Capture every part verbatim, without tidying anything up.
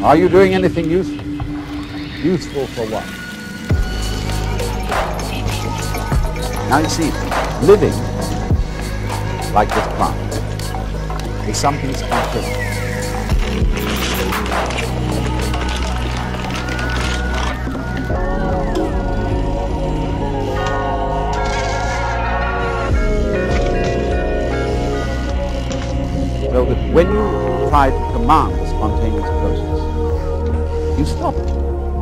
Are you doing anything useful? Useful for what? Now you see, living like this plant is something spontaneous. So that when you try to command the spontaneous process, you stop it.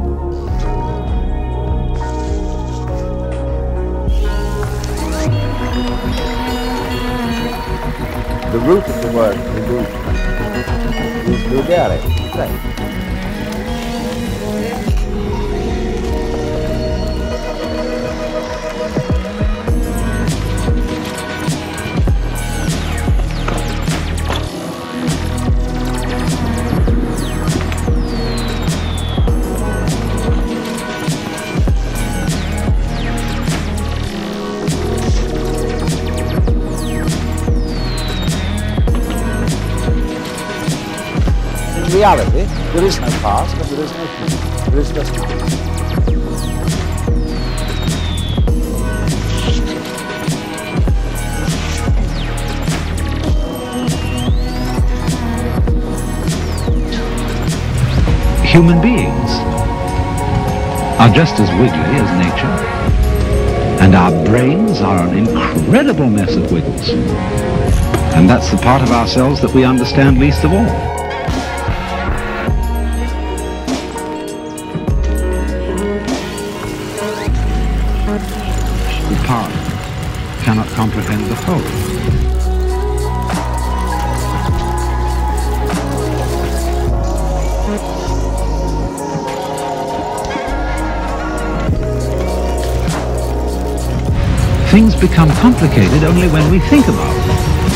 The root of the word illusion is ludere, play. In reality, there is no past and there is no future. There is just now. Human beings are just as wiggly as nature, and our brains are an incredible mess of wiggles. And that's the part of ourselves that we understand least of all. The part cannot comprehend the whole. Things become complicated only when we think about them.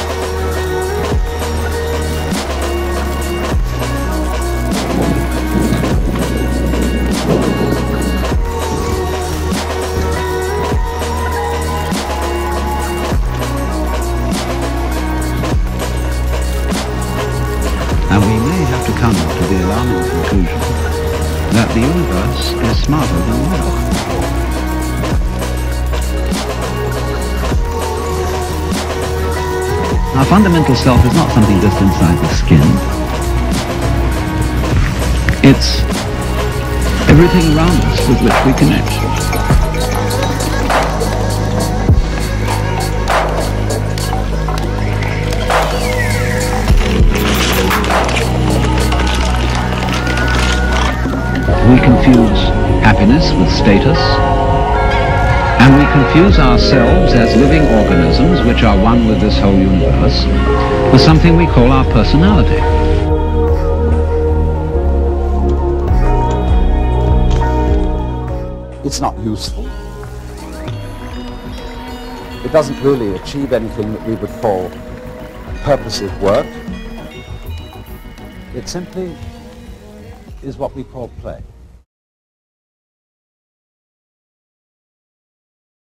And we may have to come to the alarming conclusion that the universe is smarter than we are. Our fundamental self is not something just inside the skin. It's everything around us with which we connect. We confuse happiness with status, and we confuse ourselves as living organisms which are one with this whole universe with something we call our personality. It's not useful. It doesn't really achieve anything that we would call purposive work. It simply is what we call play.